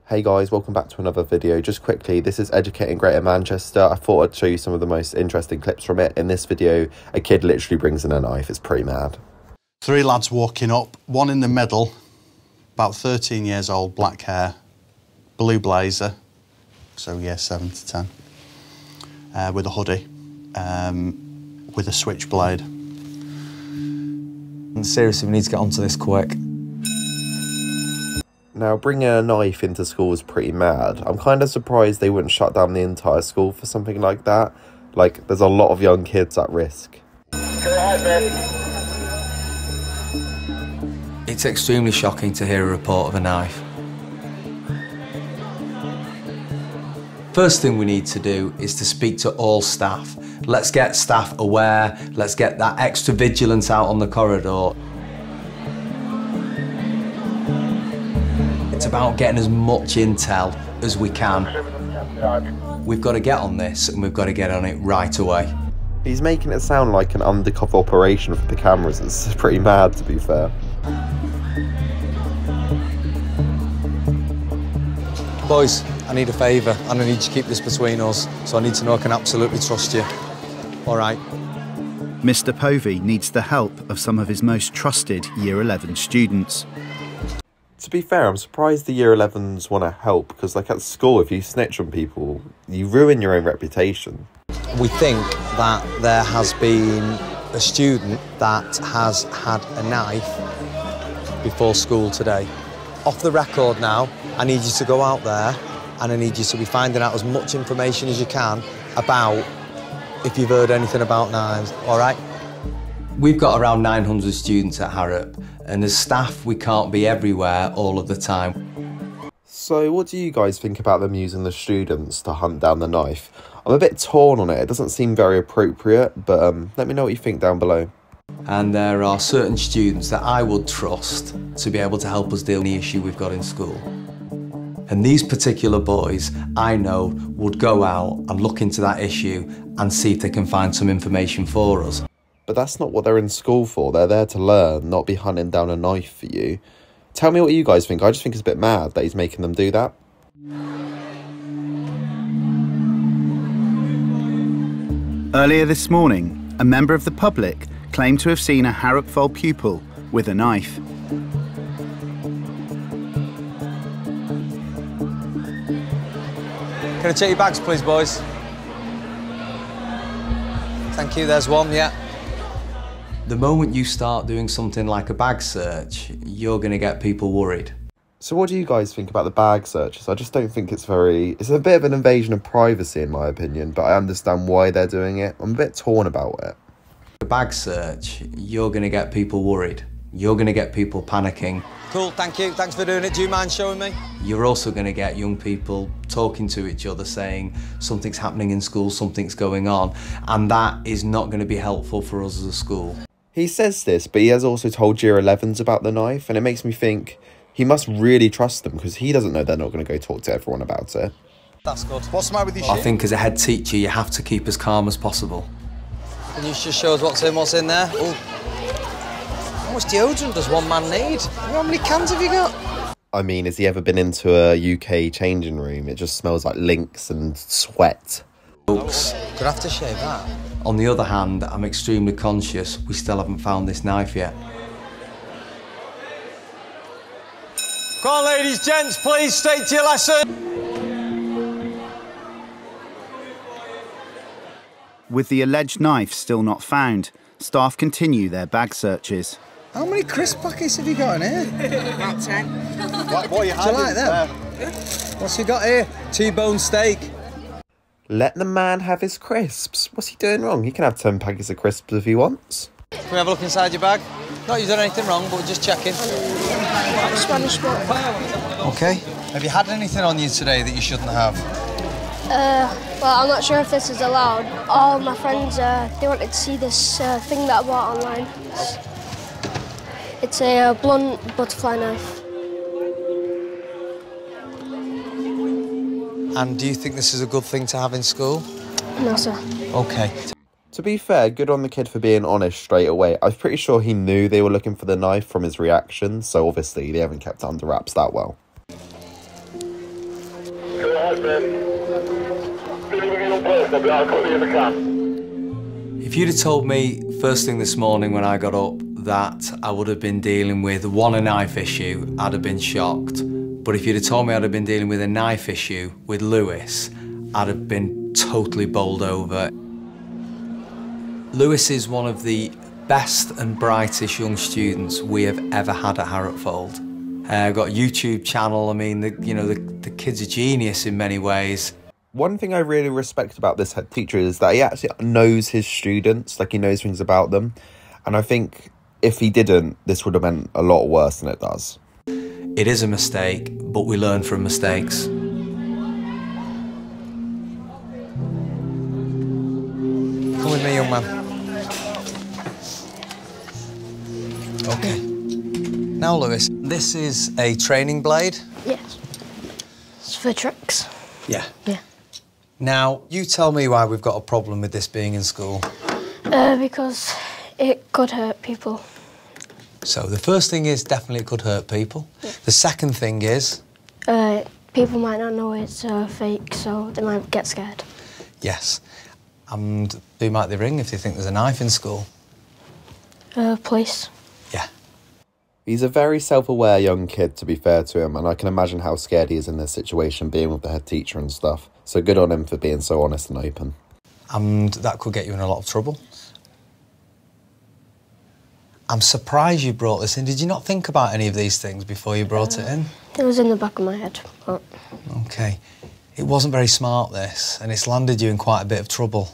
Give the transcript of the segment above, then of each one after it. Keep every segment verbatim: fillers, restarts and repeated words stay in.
Hey guys, welcome back to another video. Just quickly, this is Educating Greater Manchester. I thought I'd show you some of the most interesting clips from it. In this video, a kid literally brings in a knife. It's pretty mad. Three lads walking up, one in the middle, about thirteen years old, black hair, blue blazer, so yeah, seven to ten, uh, with a hoodie, um, with a switchblade. And seriously, we need to get onto this quick. Now, bringing a knife into school is pretty mad. I'm kind of surprised they wouldn't shut down the entire school for something like that. Like, there's a lot of young kids at risk. It's extremely shocking to hear a report of a knife. First thing we need to do is to speak to all staff. Let's get staff aware, let's get that extra vigilance out on the corridor. It's about getting as much intel as we can. We've got to get on this, and we've got to get on it right away. He's making it sound like an undercover operation for the cameras. It's pretty mad, to be fair. Boys, I need a favour, and I need you to keep this between us, so I need to know I can absolutely trust you. All right? Mister Povey needs the help of some of his most trusted Year eleven students. To be fair, I'm surprised the Year elevens want to help, because like at school, if you snitch on people, you ruin your own reputation. We think that there has been a student that has had a knife before school today. Off the record now, I need you to go out there and I need you to be finding out as much information as you can about if you've heard anything about knives, all right? We've got around nine hundred students at Harrop, and as staff, we can't be everywhere all of the time. So what do you guys think about them using the students to hunt down the knife? I'm a bit torn on it. It doesn't seem very appropriate, but um, let me know what you think down below. And there are certain students that I would trust to be able to help us deal with the issue we've got in school. And these particular boys, I know, would go out and look into that issue and see if they can find some information for us. But that's not what they're in school for. They're there to learn, not be hunting down a knife for you. Tell me what you guys think. I just think it's a bit mad that he's making them do that. Earlier this morning, a member of the public claimed to have seen a Harrop Vole pupil with a knife. Can I check your bags, please, boys? Thank you, there's one, yeah. The moment you start doing something like a bag search, you're going to get people worried. So what do you guys think about the bag searches? I just don't think it's very... It's a bit of an invasion of privacy, in my opinion, but I understand why they're doing it. I'm a bit torn about it. A bag search, you're going to get people worried. You're going to get people panicking. Cool, thank you. Thanks for doing it. Do you mind showing me? You're also going to get young people talking to each other, saying something's happening in school, something's going on, and that is not going to be helpful for us as a school. He says this, but he has also told Year elevens about the knife, and it makes me think he must really trust them, because he doesn't know they're not going to go talk to everyone about it. That's good. What's the matter with you? I think as a head teacher, you have to keep as calm as possible. Can you just show us what's in, what's in there? Ooh. How much deodorant does one man need? How many cans have you got? I mean, has he ever been into a U K changing room? It just smells like Lynx and sweat. Oops. Could have to shave that. On the other hand, I'm extremely conscious we still haven't found this knife yet. Come on, ladies, gents, please, stay to your lesson. With the alleged knife still not found, staff continue their bag searches. How many crisp packets have you got in here? About ten. What, what are you Do you like them? What's he got here? T-bone steak. Let the man have his crisps. What's he doing wrong? He can have ten packets of crisps if he wants. Can we have a look inside your bag? Not you've done anything wrong, but we're just checking. Spanish spot. Okay. Have you had anything on you today that you shouldn't have? Uh, well, I'm not sure if this is allowed. All my friends, uh, they wanted to see this uh, thing that I bought online. It's, it's a uh, blunt butterfly knife. And do you think this is a good thing to have in school? No, sir. Okay. To be fair, good on the kid for being honest straight away. I'm pretty sure he knew they were looking for the knife from his reaction, so obviously they haven't kept it under wraps that well. If you'd have told me first thing this morning when I got up that I would have been dealing with one, a knife issue, I'd have been shocked. But if you'd have told me I'd have been dealing with a knife issue with Lewis, I'd have been totally bowled over. Lewis is one of the best and brightest young students we have ever had at Harropfold. Uh, got a YouTube channel. I mean, the, you know, the, the kid's a genius in many ways. One thing I really respect about this head teacher is that he actually knows his students, like he knows things about them. And I think if he didn't, this would have been a lot worse than it does. It is a mistake, but we learn from mistakes. Come with me, young man. Okay. Now, Lewis, this is a training blade. Yes. It's for tricks. Yeah. Yeah. Now, you tell me why we've got a problem with this being in school. Uh, because it could hurt people. So the first thing is definitely it could hurt people. Yeah. The second thing is... Uh, people might not know it's uh, fake, so they might get scared. Yes. And who might they ring if they think there's a knife in school? Uh, police. Yeah. He's a very self-aware young kid, to be fair to him, and I can imagine how scared he is in this situation, being with the head teacher and stuff. So good on him for being so honest and open. And that could get you in a lot of trouble. I'm surprised you brought this in. Did you not think about any of these things before you brought uh, it in? It was in the back of my head, but... OK. It wasn't very smart, this, and it's landed you in quite a bit of trouble.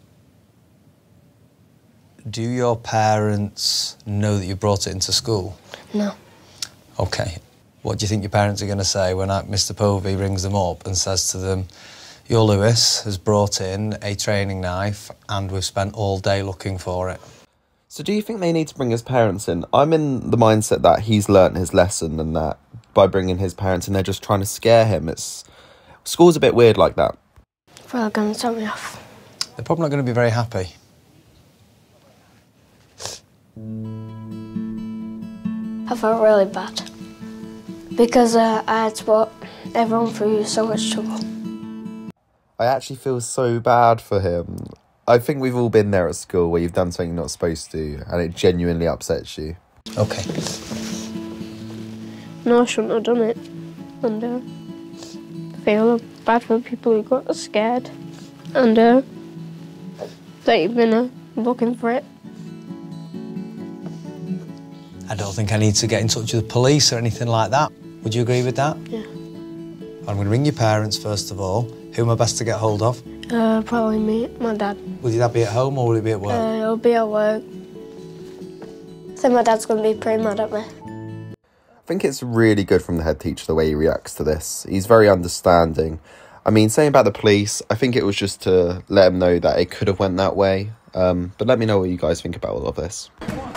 Do your parents know that you brought it into school? No. OK. What do you think your parents are going to say when Mister Povey rings them up and says to them, your Lewis has brought in a training knife and we've spent all day looking for it? So do you think they need to bring his parents in? I'm in the mindset that he's learnt his lesson and that by bringing his parents in, they're just trying to scare him. It's school's a bit weird like that. They're going to tell me off. They're probably not going to be very happy. I felt really bad because uh, I had to put everyone through so much trouble. I actually feel so bad for him. I think we've all been there at school where you've done something you're not supposed to and it genuinely upsets you. OK. No, I shouldn't have done it. And uh, I feel bad for people who got scared and uh, they've been uh, looking for it. I don't think I need to get in touch with the police or anything like that. Would you agree with that? Yeah. I'm going to ring your parents first of all. Who am I best to get hold of? Uh, probably me, my dad. Will your dad be at home or will he be at work? Uh, he'll be at work. I think my dad's going to be pretty mad at me. I think it's really good from the head teacher the way he reacts to this. He's very understanding. I mean, saying about the police, I think it was just to let him know that it could have went that way. Um, but let me know what you guys think about all of this.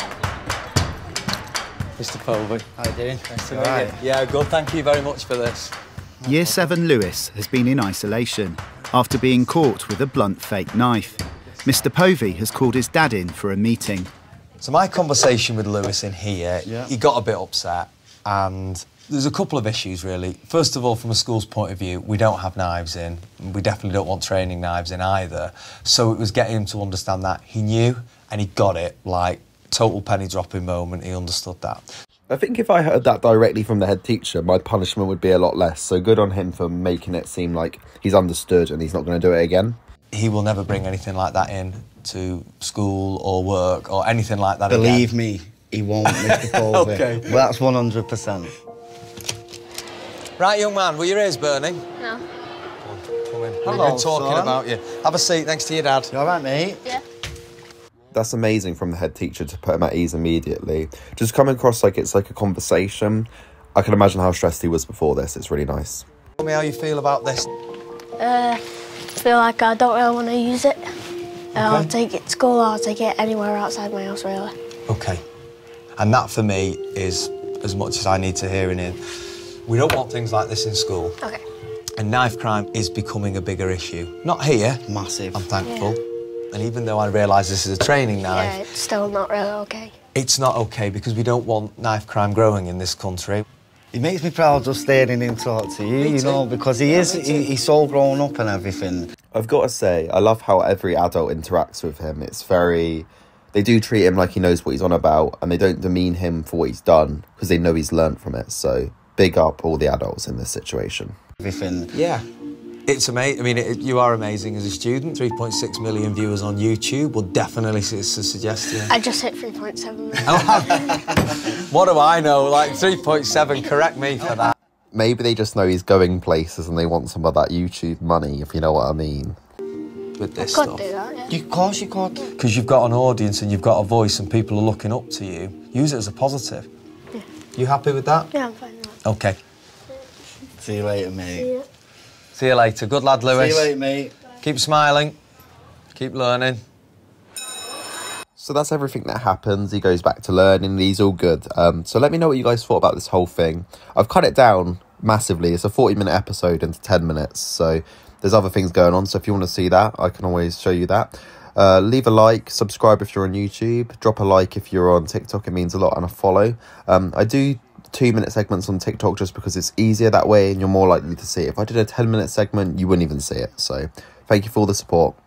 Mister Povey. How are you doing? Nice to meet Right. you. Yeah, good. Thank you very much for this. Year seven Lewis has been in isolation after being caught with a blunt fake knife. Mister Povey has called his dad in for a meeting. So my conversation with Lewis in here, Yeah. he got a bit upset and there's a couple of issues really. First of all, from a school's point of view, we don't have knives in. We definitely don't want training knives in either. So it was getting him to understand that. He knew and he got it, like total penny dropping moment, he understood that. I think if I heard that directly from the head teacher, my punishment would be a lot less. So good on him for making it seem like he's understood and he's not going to do it again. He will never bring anything like that in to school or work or anything like that Believe again. me, he won't, Mister Povey. Okay. Well, that's one hundred percent. Right, young man, were your ears burning? No. Come in. Hello, We've been talking son. about you. Have a seat next to your dad. You all right, mate? Yeah. That's amazing from the head teacher to put him at ease immediately. Just coming across like it's like a conversation. I can imagine how stressed he was before this. It's really nice. Tell me how you feel about this. Uh, I feel like I don't really want to use it. Uh, I'll take it to school or I'll take it anywhere outside my house, really. OK. And that, for me, is as much as I need to hear in it. We don't want things like this in school. OK. And knife crime is becoming a bigger issue. Not here. Massive. I'm thankful. Yeah. And even though I realise this is a training knife, Yeah, it's still not really OK. it's not OK because we don't want knife crime growing in this country. He makes me proud just staring him talk to you, you know, because he is, he, he's so grown up and everything. I've got to say, I love how every adult interacts with him. It's very... They do treat him like he knows what he's on about, and they don't demean him for what he's done, because they know he's learnt from it. So, big up all the adults in this situation. Everything. Yeah. It's amazing. I mean, it, you are amazing as a student. three point six million viewers on YouTube would definitely su su suggest you. I just hit three point seven million. What do I know? Like three point seven, correct me for that. Maybe they just know he's going places and they want some of that YouTube money, if you know what I mean. With this I stuff. could do that, yeah. You, of course you could. Because you've got an audience and you've got a voice and people are looking up to you. Use it as a positive. Yeah. You happy with that? Yeah, I'm fine with that. Okay. See you later, mate. Yeah. See you later. Good lad, Lewis. See you later, mate. Keep smiling. Keep learning. So that's everything that happens. He goes back to learning. He's all good. Um, so let me know what you guys thought about this whole thing. I've cut it down massively. It's a forty minute episode into ten minutes. So there's other things going on. So if you want to see that, I can always show you that. Uh, leave a like, subscribe if you're on YouTube. Drop a like if you're on TikTok. It means a lot, and a follow. Um, I do two minute segments on TikTok just because it's easier that way and you're more likely to see it. If I did a ten minute segment, you wouldn't even see it. So thank you for all the support.